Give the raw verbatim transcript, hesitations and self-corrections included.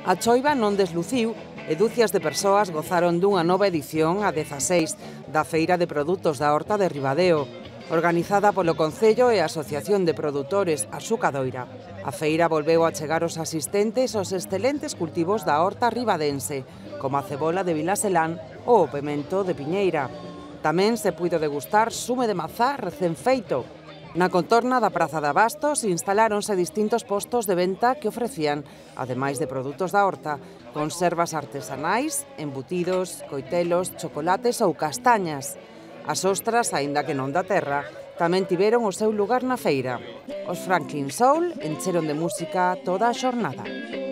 A choiva non desluciu e dúcias de persoas gozaron dunha nova edición, a dezaseis, da Feira de Produtos da Horta de Ribadeo, organizada polo Concello e a Asociación de Produtores Asucadoira. A feira volveu a chegar os asistentes aos excelentes cultivos da horta ribadense, como a cebola de Vilaselán ou o pemento de Piñeira. Tamén se puido degustar sume de mazá recén feito. Na contorna da Praza de Abastos instaláronse distintos postos de venta que ofrecían, ademais de produtos da horta, conservas artesanais, embutidos, coitelos, chocolates ou castañas. As ostras, aínda que non da terra, tamén tiveron o seu lugar na feira. Os Franklin Soul encheron de música toda a xornada.